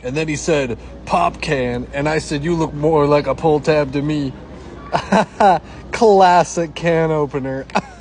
And then he said, pop can. And I said, you look more like a pull tab to me. Classic can opener.